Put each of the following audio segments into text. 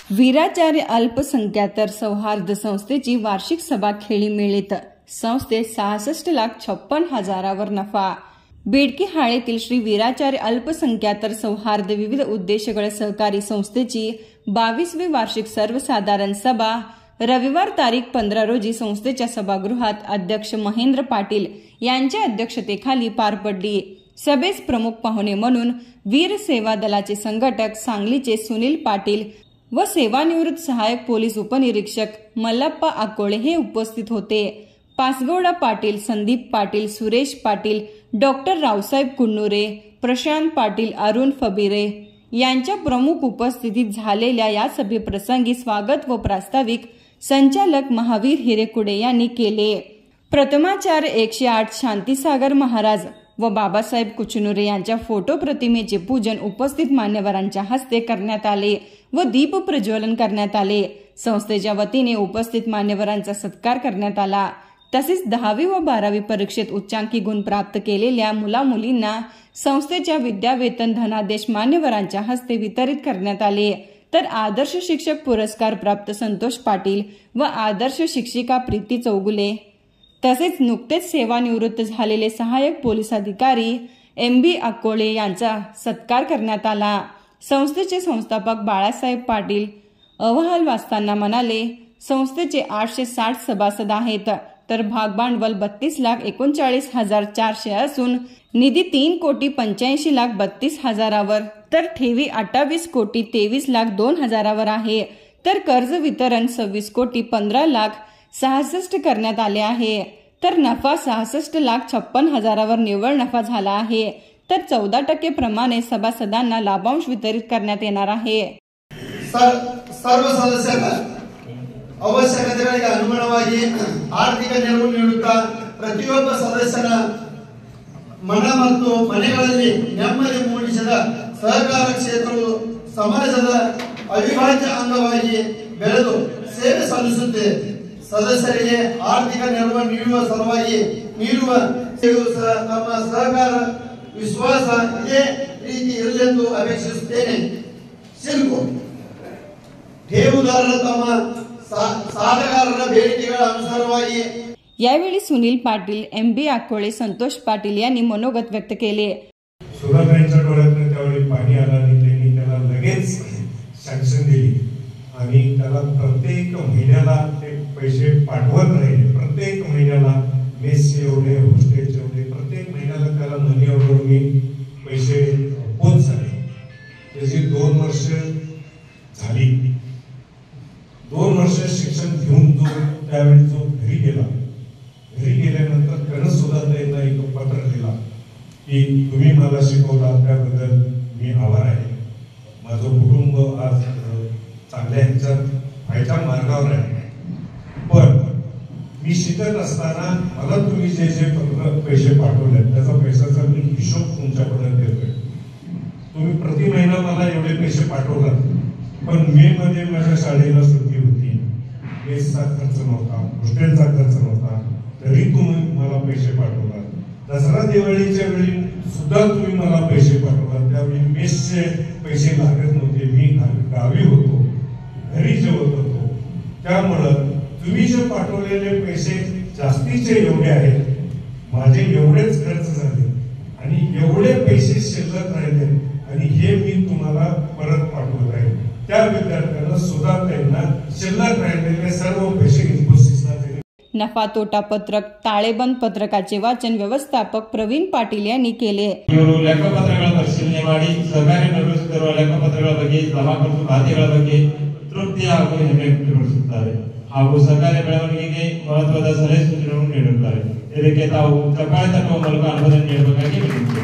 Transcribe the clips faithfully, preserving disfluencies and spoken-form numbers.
वीराचार्य अल्पसंख्यातर सौहार्द संस्थेची वार्षिक सभा खेळीमेळीत संस्थेत सहासष्ट लाख छप्पन हजारावर नफा। बेडकी हाळेतील श्री वीराचार्य अल्पसंख्यातर सौहार्द विविध उद्देशगळ सहकारी संस्थेची बावीसवी वार्षिक सर्वसाधारण सभा रविवार तारीख पंधरा रोजी संस्थेच्या सभागृहात अध्यक्ष महेंद्र पाटील यांच्या अध्यक्षतेखाली पार पडली। सभेस प्रमुख पाहुणे म्हणून वीर सेवा दलाचे संघटक सांगलीचे सुनील पाटील व सेवानिवृत्त सहायक पोलीस उपनिरीक्षक मल्लप्पा अकोळे हे उपस्थित होते। पासगौडा पाटील, संदीप पाटील, सुरेश पाटील, डॉक्टर रावसाहेब कुन्नुरे, प्रशांत पाटील, अरुण फबिरे यांच्या प्रमुख उपस्थितीत झालेल्या या सभेप्रसंगी स्वागत व प्रास्ताविक संचालक महावीर हिरेकुडे यांनी केले। प्रथमाचार्य एकशे आठ शांतीसागर महाराज व बाबासाहेब कुचनुरे यांच्या फोटो प्रतिमेचे पूजन उपस्थित मान्यवरांच्या हस्ते करण्यात आले व दीप प्रज्वलन करण्यात आले। संस्थेच्या वतीने उपस्थित मान्यवरांचा सत्कार करण्यात आला। तसेच दहावी व बारावी परीक्षेत उच्चांकी गुण प्राप्त केलेल्या मुला मुलींना संस्थेच्या विद्यावेतन धनादेश मान्यवरांच्या हस्ते वितरित करण्यात आले। तर आदर्श शिक्षक पुरस्कार प्राप्त संतोष पाटील व आदर्श शिक्षिका प्रीती चौगुले तसेच नुकतेच सेवानिवृत्त झालेले सहाय्यक पोलीस अधिकारी एम बी अकोळे यांचा सत्कार करण्यात आला। संस्थेचे संस्थापक बाळासाहेब पाटील अहवाल वाचताना म्हणाले, संस्थेचे आठशे साठ सभासद आहेत, तर भाग भांडवल बत्तीस लाख एकोणचाळीस हजार चारशे असून निधी तीन कोटी पंच्याऐंशी लाख बत्तीस हजारावर, तर ठेवी अठ्ठावीस कोटी तेवीस लाख दोन हजारावर आहे, तर कर्ज वितरण सव्वीस कोटी पंधरा लाख सहासष्ट करण्यात आले आहे, तर नफा सहासष्ट लाख छप्पन हजारावर निव्वळ नफा झाला आहे, तर चौदा टक्के प्रमाणे सभासदांना लाभांश वितरित करण्यात येणार आहे। सर्व सदस्यांना ಅವಶ್ಯಕತೆಗಳಿಗೆ ಅನುಗುಣವಾಗಿ ಆರ್ಥಿಕ ನೆರವು ನೀಡುತ್ತಾ ಪ್ರತಿಯೊಬ್ಬ ಸದಸ್ಯನ ಮನ ಮತ್ತು ಮನೆಗಳಲ್ಲಿ ನೆಮ್ಮದಿ ಮೂಡಿಸಿದ ಸಹಕಾರ ಕ್ಷೇತ್ರವು ಸಮಾಜದ ಅವಿಭಾಜ್ಯ ಅಂಗವಾಗಿ ಬೆಳೆದು ಸೇವೆ ಸಲ್ಲಿಸುತ್ತೆ। ಸದಸ್ಯರಿಗೆ ಆರ್ಥಿಕ ನೆರವು ನೀಡುವ ಸಲುವಾಗಿ ನೀಡುವ ನಮ್ಮ ಸಹಕಾರ ವಿಶ್ವಾಸ ಇದೇ ರೀತಿ ಇರಲೆಂದು ಅಪೇಕ್ಷಿಸುತ್ತೇನೆ। ಸಿಲ್ಕು ठेवूदारರ ತಮ್ಮ साधकारांना बेडकीಗಳ अनुसारವಾಗಿ यावेळी सुनील पाटील, एम बी अकोळे, संतोष पाटील यांनी मनोगत व्यक्त केले। सुधारांच्या डोळ्यातून त्यावेळी पाणी आलं आणि त्यांनी त्याला लगेच सँक्शन दिली आणि त्याला प्रत्येक महिन्याला ते पैसे पाठवत राहिले। प्रत्येक महिन्याला मेसचे एवढे, हॉस्टेलचे एवढे, प्रत्येक महिन्याला त्याला मनी ऑर्डर मी पैसे पोच झाले। त्याची दोन वर्ष झाली। दोन वर्ष शिक्षण घेऊन जो त्यावेळी जो घरी गेला, घरी गेल्यानंतर त्यानं सुद्धा त्यांना एक पत्र दिला की तुम्ही मला शिकवला त्याबद्दल मी आभार आहे। माझं कुटुंब आज चांगल्या ह्याच्यात व्हायच्या मार्गावर आहे, पण मी शिकत असताना मला तुम्ही जे जे पत्र पैसे पाठवले त्याचा पैशाचा मी हिशोब तुमच्यापर्यंत देतोय। तुम्ही प्रति महिना मला एवढे पैसे पाठवलात, पण मे मध्ये माझ्या शाळेला सुट्टी होती, मेसचा खर्च नव्हता, हॉस्टेलचा खर्च नव्हता, तरी तुम्ही मला पैसे पाठवलात। दसरा दिवाळीच्या वेळी सुद्धा तुम्ही मला पैसे पाठवलात, त्यावेळी मेसचे पैसे लागत नव्हते, मी गावी होतो, घरी जेवत होतो, त्यामुळं तुम्ही जे पाठवलेले पैसे जास्तीचे एवढे आहेत, माझे एवढेच खर्च झाले आणि एवढे पैसे शिल्लक राहिले आणि हे मी तुम्हाला परत पाठवत आहे। त्या विद्यार्थ्यांना सुद्धा त्यांना शिल्लक राहिलेले सर्व पैसे इन्फोसिसला दिले। नफा तोटा पत्रक ताळेबंद पत्रकाचे वाचन व्यवस्थापक प्रवीण पाटील यांनी केले। ಇವರು ಲೆಕ್ಕಪತ್ರಗಳ ಪರಿಶೀಲನೆ ಮಾಡಿ ಸರ್ಕಾರಿ ನಿರ್ವಹಿಸುತ್ತಿರುವ ಲೆಕ್ಕಪತ್ರಗಳ ಬಗ್ಗೆ ಜಮಾಕೃತ ಖಾತೆಗಳ ಬಗ್ಗೆ ತೃಪ್ತಿ ಹಾಗೂ ಹೆಮ್ಮೆ ವ್ಯಕ್ತಪಡಿಸುತ್ತಾರೆ ಹಾಗೂ ಸರ್ಕಾರಿ ಬೆಳವಣಿಗೆಗೆ ಮಹತ್ವದ ಸಲಹೆ ಸೂಚನೆಗಳನ್ನು ನೀಡುತ್ತಾರೆ। ಇದಕ್ಕೆ ತಾವು ಚಪ್ಪಾಳೆ ತಟ್ಟುವ ಮೂಲಕ ಅನುಮೋದನೆ ನೀಡಬೇಕಾಗಿ ವಿನಂತಿ।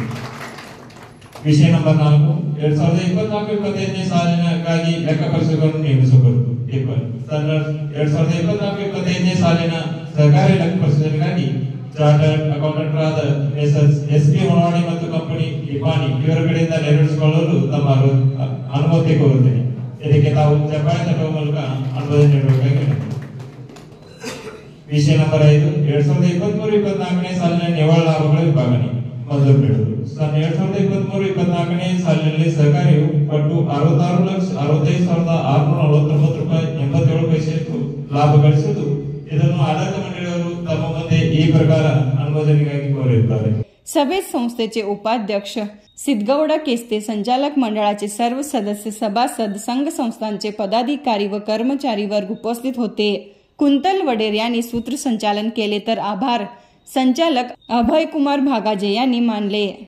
ವಿಷಯ ನಂಬರ್ ನಾಲ್ಕು ಎರಡ್ ಸಾವಿರದ ಇಪ್ಪತ್ನಾಲ್ಕು ಇಪ್ಪತ್ತೈದನೇ ಸಾಲಿನಗಾಗಿ ಲೆಕ್ಕ ಪರಿಶೋಧಕರನ್ನು ನೇಮಿಸಬಹುದು। ಎರಡ್ ಸಾವಿರದ ಇಪ್ಪತ್ನಾಲ್ಕು ಇಪ್ಪತ್ತೈದನೇ ಸಾಲಿನ ಸರ್ಕಾರಿ ಲೆಕ್ಕ ಪರಿಶೋಧನೆಗಾಗಿ ಚಾರ್ಟರ್ಡ್ ಅಕೌಂಟೆಂಟರಾದ ಎಸ್ ಪಿ ಹೊನ್ನಾಳಿ ಮತ್ತು ಕಂಪನಿ ಇಪಾನಿ ಇವರ ಕಡೆಯಿಂದ ನೆರವೇರಿಸಿಕೊಳ್ಳಲು ತಮ್ಮ ಅನುಮತಿ ಕೋರುತ್ತೇನೆ। ಇದಕ್ಕೆ ತಾವು ಚಪ್ಪಾಳೆ ತಟ್ಟುವ ಮೂಲಕ ಅನುಮೋದನೆ ನೀಡಬೇಕಾಗಿ ವಿನಂತಿ। ವಿಷಯ ನಂಬರ್ ಐದು ಎರಡ್ ಸಾವಿರದ ಇಪ್ಪತ್ಮೂರು ಇಪ್ಪತ್ನಾಲ್ಕನೇ ಸಾಲಿನ ನಿವ್ವಳ ಲಾಭಗಳ ವಿಭಾಗಣೆ ಮಂಜೂರು ನೀಡುವುದು। ಎರಡ್ ಸಾವಿರದ ಇಪ್ಪತ್ಮೂರು ಇಪ್ಪತ್ನಾಲ್ಕನೇ ಸಾಲಿನಲ್ಲಿ ಸರ್ಕಾರವು ಒಟ್ಟು ಅರವತ್ತಾರು ಲಕ್ಷ ಅರವತ್ತೈದು ಸಾವಿರದ ಆರುನೂರ ನಲವತ್ತೊಂಬತ್ತು ಸಾರ್ವಜನಿಕವಾಗಿ ಕೋರಿದ್ದಾರೆ. सभेत संस्थेचे उपाध्यक्ष सिद्धगौडा केस्ते, संचालक मंडळाचे सर्व सदस्य, सभासद, संघ संस्थांचे पदाधिकारी व कर्मचारी वर्ग उपस्थित होते. कुंतल वडेर यांनी सूत्रसंचालन केले तर आभार संचालक अभयकुमार भागाजे यांनी मानले.